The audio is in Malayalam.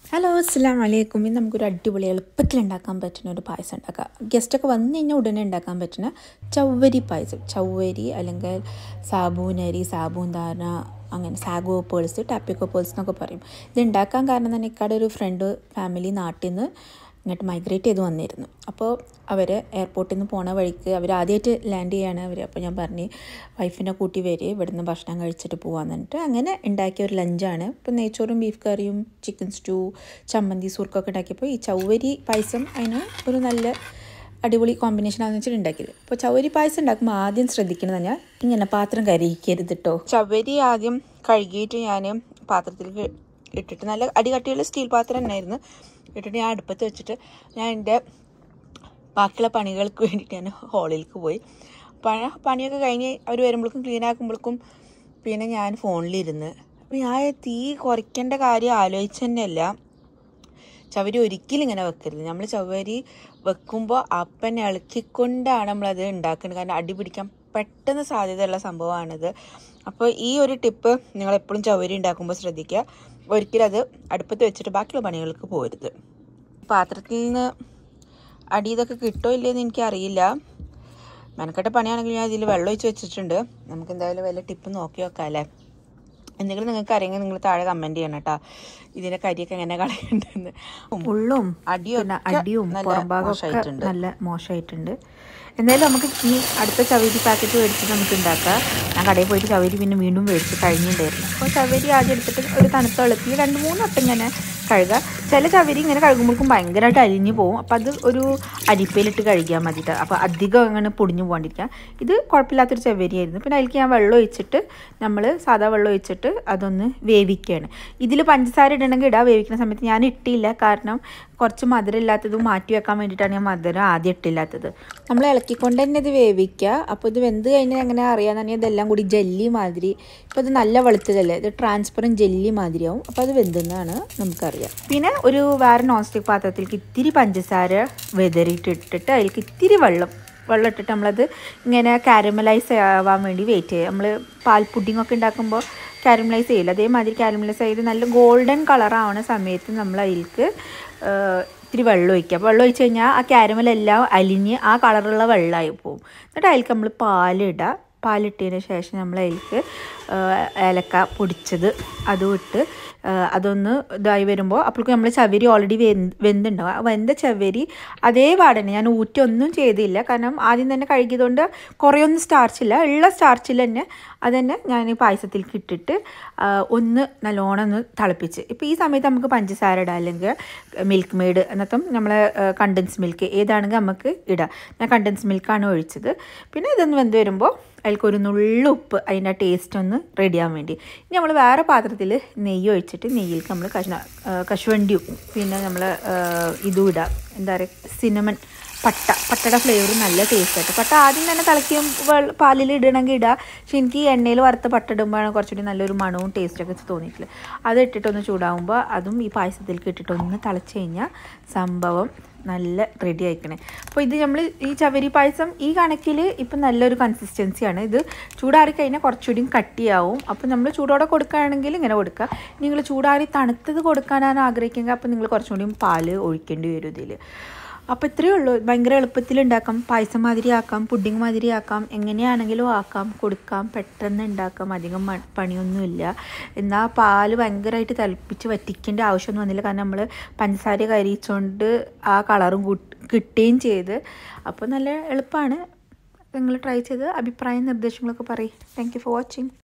ഹലോ അസ്സലാമു അലൈക്കും. ഇന്ന് നമുക്കൊരു അടിപൊളി എളുപ്പത്തിൽ ഉണ്ടാക്കാൻ പറ്റുന്ന ഒരു പായസം ഉണ്ടാക്കാം. ഗസ്റ്റൊക്കെ വന്നു കഴിഞ്ഞാൽ ഉടനെ ഉണ്ടാക്കാൻ പറ്റുന്ന ചവ്വരി പായസം. ചവ്വരി അല്ലെങ്കിൽ സാബൂനരി, സാബുദാന, അങ്ങനെ സാഗോ പേൾസ്, ടാപ്പിക്കോ പേൾസ് എന്നൊക്കെ പറയും. ഇത് ഉണ്ടാക്കാൻ കാരണം തന്നെ ഇക്കാടെ ഒരു ഫ്രണ്ട് ഫാമിലി നാട്ടിൽ നിന്ന് ഇങ്ങോട്ട് മൈഗ്രേറ്റ് ചെയ്ത് വന്നിരുന്നു. അപ്പോൾ അവർ എയർപോർട്ടിൽ നിന്ന് പോണ വഴിക്ക് അവർ ആദ്യമായിട്ട് ലാൻഡ് ചെയ്യാണ് അവർ. അപ്പോൾ ഞാൻ പറഞ്ഞു വൈഫിനെ കൂട്ടി വരിക, ഇവിടുന്ന് ഭക്ഷണം കഴിച്ചിട്ട് പോകാമെന്ന് പറഞ്ഞിട്ട് അങ്ങനെ ഉണ്ടാക്കിയ ഒരു ലഞ്ചാണ്. ഇപ്പോൾ നെയ്ച്ചോറും ബീഫ് കറിയും ചിക്കൻ സ്റ്റൂ, ചമ്മന്തി, സുർക്കൊക്കെ ഉണ്ടാക്കിയപ്പോൾ ഈ ചവ്വരി പായസം അതിന് ഒരു നല്ല അടിപൊളി കോമ്പിനേഷനാണെന്ന് വെച്ചിട്ട് ഉണ്ടാക്കിയത്. അപ്പോൾ ചവ്വരി പായസം ഉണ്ടാക്കുമ്പോൾ ആദ്യം ശ്രദ്ധിക്കുന്നത് തന്നെ ഇങ്ങനെ പാത്രം കരിയിക്കരുത് കേട്ടോ. ചവ്വരി ആദ്യം കഴുകിയിട്ട് ഞാൻ പാത്രത്തിൽ ഇട്ടിട്ട് നല്ല അടികട്ടിയുള്ള സ്റ്റീൽ പാത്രം തന്നെയായിരുന്നു ഇട്ടിട്ട് ഞാൻ അടുപ്പത്ത് വെച്ചിട്ട് ഞാൻ എൻ്റെ ബാക്കിയുള്ള പണികൾക്ക് വേണ്ടിയിട്ട് ഞാൻ ഹോളിലേക്ക് പോയി. പണിയൊക്കെ കഴിഞ്ഞ് അവർ വരുമ്പോഴേക്കും ക്ലീൻ ആക്കുമ്പോഴേക്കും പിന്നെ ഞാൻ ഫോണിലിരുന്ന്. അപ്പോൾ ഞാൻ തീ കുറയ്ക്കേണ്ട കാര്യം ആലോചിച്ച് തന്നെയല്ല. ചവരി ഒരിക്കലും ഇങ്ങനെ വെക്കരുത്. നമ്മൾ ചവരി വെക്കുമ്പോൾ അപ്പനെ ഇളക്കിക്കൊണ്ടാണ് നമ്മളത് ഉണ്ടാക്കുന്നത്. കാരണം അടി പിടിക്കാൻ പെട്ടെന്ന് സാധ്യതയുള്ള സംഭവമാണിത്. അപ്പോൾ ഈ ഒരു ടിപ്പ് നിങ്ങളെപ്പോഴും ചവരി ഉണ്ടാക്കുമ്പോൾ ശ്രദ്ധിക്കുക. ഒരിക്കലും അത് അടുപ്പത്ത് വെച്ചിട്ട് ബാക്കിയുള്ള പണികൾക്ക് പോരുത്. പാത്രത്തിൽ നിന്ന് അടി ഇതൊക്കെ കിട്ടോ ഇല്ലയെന്ന് എനിക്കറിയില്ല. മെനക്കെട്ട പണിയാണെങ്കിൽ ഞാൻ ഇതിൽ വെള്ളം ഒഴിച്ച് വെച്ചിട്ടുണ്ട്. നമുക്ക് എന്തായാലും വല്ല ടിപ്പ് നോക്കി വെക്കാം അല്ലേ. എന്തെങ്കിലും നിങ്ങൾക്ക് അറിയെങ്കിൽ നിങ്ങൾ താഴെ കമൻറ്റ് ചെയ്യണം കേട്ടോ, ഇതിൻ്റെ കരിയൊക്കെ എങ്ങനെ കളയുന്നുണ്ടെന്ന്. ഉള്ളും അടിയും നല്ല മോശമായിട്ടുണ്ട്. എന്തായാലും നമുക്ക് ഈ അടുത്ത ചവരി പാക്കറ്റ് മേടിച്ചിട്ട് നമുക്ക് ഉണ്ടാക്കാം. ഞാൻ കടയിൽ പോയിട്ട് ചവരി പിന്നെ വീണ്ടും മേടിച്ച് കഴിഞ്ഞിട്ടുണ്ടായിരുന്നു. അപ്പോൾ ചവരി ആദ്യം എടുത്തിട്ട് ഒരു തണുത്ത വെള്ളത്തിൽ 2-3 വട്ടം ഇങ്ങനെ കഴുകുക. ചില ചവരി ഇങ്ങനെ കഴുകുമ്പോഴേക്കും ഭയങ്കരമായിട്ട് അലിഞ്ഞു പോകും. അപ്പോൾ അത് ഒരു അരിപ്പയിലിട്ട് കഴുകിയാൽ മതിയിട്ട്. അപ്പോൾ അധികം അങ്ങനെ പൊടിഞ്ഞു പോകാണ്ടിരിക്കാം. ഇത് കുഴപ്പമില്ലാത്തൊരു ചവരിയായിരുന്നു. പിന്നെ അതിലേക്ക് ഞാൻ വെള്ളം ഒഴിച്ചിട്ട് നമ്മൾ സാധാ വെള്ളം ഒഴിച്ചിട്ട് അതൊന്ന് വേവിക്കുകയാണ്. ഇതിൽ പഞ്ചസാര ഇടണമെങ്കിൽ ഇടാം. വേവിക്കുന്ന സമയത്ത് ഞാൻ ഇട്ടില്ല, കാരണം കുറച്ച് മധുരം ഇല്ലാത്തതും മാറ്റി വെക്കാൻ വേണ്ടിയിട്ടാണ് ഞാൻ മധുരം ആദ്യം ഇട്ടില്ലാത്തത്. നമ്മൾ ഇളക്കിക്കൊണ്ട് തന്നെ ഇത് വേവിക്കുക. അപ്പോൾ ഇത് വെന്ത് കഴിഞ്ഞാൽ എങ്ങനെ അറിയാമെന്ന് പറഞ്ഞാൽ ഇതെല്ലാം കൂടി ജെല്ലി മാതിരി. ഇപ്പോൾ ഇത് നല്ല വെളുത്തതല്ലേ, ഇത് ട്രാൻസ്പെറൻറ്റ് ജെല്ലി മാതിരിയാവും. അപ്പോൾ അത് വെന്തെന്നാണ് നമുക്കറിയാം. പിന്നെ ഒരു വേറെ നോൺ സ്റ്റിക്ക് പാത്രത്തിലേക്ക് ഇത്തിരി പഞ്ചസാര വെതറിയിട്ടിട്ട് അതിലേക്ക് ഇത്തിരി വെള്ളം ഇട്ടിട്ട് നമ്മളത് ഇങ്ങനെ കാരമലൈസ് ആവാൻ വേണ്ടി വെയിറ്റ് ചെയ്യുക. നമ്മൾ പാൽ പുഡിങ്ങൊക്കെ ഉണ്ടാക്കുമ്പോൾ കാരമലൈസ് ചെയ്യില്ല, അതേമാതിരി കാരമലൈസ് ചെയ്ത് നല്ല ഗോൾഡൻ കളറാവുന്ന സമയത്ത് നമ്മൾ അതിലേക്ക് ഇത്തിരി വെള്ളം ഒഴിക്കുക. വെള്ളം ഒഴിച്ച് കഴിഞ്ഞാൽ ആ കാരമലെല്ലാം അലിഞ്ഞ് ആ കളറുള്ള വെള്ളമായി പോകും. എന്നിട്ട് അതിലേക്ക് നമ്മൾ പാലിട്ടതിന് ശേഷം നമ്മൾ അതിലേക്ക് ഏലക്ക പൊടിച്ചത് അതും ഇട്ട് അതൊന്ന് ഇതായി വരുമ്പോൾ അപ്പോഴേക്കും നമ്മൾ ചവരി ഓൾറെഡി വെന്തുണ്ടാവും. ആ വെന്ത ചവരി അതേ പാടന്നെ ഞാൻ ഊറ്റി ഒന്നും ചെയ്തില്ല, കാരണം ആദ്യം തന്നെ കഴുകിയതുകൊണ്ട് കുറേയൊന്നും സ്റ്റാർച്ചില്ല, ഉള്ള സ്റ്റാർച്ചിൽ തന്നെ അതന്നെ ഞാൻ പായസത്തിലേക്ക് ഇട്ടിട്ട് ഒന്ന് നല്ലോണം ഒന്ന് തിളപ്പിച്ച്. ഇപ്പോൾ ഈ സമയത്ത് നമുക്ക് പഞ്ചസാര ഇടാം, അല്ലെങ്കിൽ മിൽക്ക് മെയ്ഡ് എന്നത്തും നമ്മളെ കണ്ടൻസ് മിൽക്ക് ഏതാണെങ്കിൽ നമുക്ക് ഇടാം. ഞാൻ കണ്ടൻസ് മിൽക്കാണ് ഒഴിച്ചത്. പിന്നെ ഇതൊന്ന് വെന്ത് വരുമ്പോൾ അതിൽക്കൊരു നുള്ളു ഉപ്പ്, അതിൻ്റെ ടേസ്റ്റ് ഒന്ന് റെഡിയാകാൻ വേണ്ടി. ഇനി നമ്മൾ വേറെ പാത്രത്തിൽ നെയ്യ് ഒഴിച്ചിട്ട് നെയ്യിലേക്ക് നമ്മൾ കശുവണ്ടിയും പിന്നെ നമ്മൾ ഇതും ഇടാം, എന്താ പറയുക, സിനമൺ, പട്ടയുടെ ഫ്ലേവർ നല്ല ടേസ്റ്റ് ആയിട്ട്. പട്ട ആദ്യം തന്നെ തിളക്കിയും പാലിൽ ഇടണമെങ്കിൽ ഇടാം. പക്ഷെ എനിക്ക് ഈ എണ്ണയിൽ വറുത്ത് പട്ട ഇടുമ്പോഴാണ് കുറച്ചുകൂടി നല്ലൊരു മണവും ടേസ്റ്റൊക്കെ തോന്നിയിട്ടില്ല. അത് ഇട്ടിട്ടൊന്ന് ചൂടാകുമ്പോൾ അതും ഈ പായസത്തിലേക്ക് ഇട്ടിട്ടൊന്ന് തിളച്ച് കഴിഞ്ഞാൽ സംഭവം നല്ല റെഡി ആയിക്കണേ. അപ്പോൾ ഇത് നമ്മൾ ഈ ചവരി പായസം ഈ കണക്കിൽ ഇപ്പം നല്ലൊരു കൺസിസ്റ്റൻസിയാണ്. ഇത് ചൂടാറി കഴിഞ്ഞാൽ കുറച്ചുകൂടി കട്ടിയാവും. അപ്പോൾ നമ്മൾ ചൂടോടെ കൊടുക്കുകയാണെങ്കിൽ ഇങ്ങനെ കൊടുക്കുക. നിങ്ങൾ ചൂടാറി തണുത്തത് കൊടുക്കാനാണ് ആഗ്രഹിക്കുന്നത്, അപ്പോൾ നിങ്ങൾ കുറച്ചുകൂടി പാല് ഒഴിക്കേണ്ടി വരും ഇതിൽ. അപ്പോൾ ഇത്രയേ ഉള്ളൂ. ഭയങ്കര എളുപ്പത്തിൽ ഉണ്ടാക്കാം. പായസം മാതിരി ആക്കാം, പുഡിങ് മാതിരി ആക്കാം, എങ്ങനെയാണെങ്കിലും ആക്കാം, കൊടുക്കാം, പെട്ടെന്ന് ഉണ്ടാക്കാം, അധികം പണിയൊന്നുമില്ല. എന്നാൽ പാല് ഭയങ്കരമായിട്ട് തിളപ്പിച്ച് വറ്റിക്കേണ്ട ആവശ്യമൊന്നും വന്നില്ല, കാരണം നമ്മൾ പഞ്ചസാര കരിയിച്ചുകൊണ്ട് ആ കളറും കിട്ടുകയും ചെയ്ത്. അപ്പോൾ നല്ല എളുപ്പമാണ്. നിങ്ങൾ ട്രൈ ചെയ്ത് അഭിപ്രായം നിർദ്ദേശങ്ങളൊക്കെ പറയും. Thank you for watching.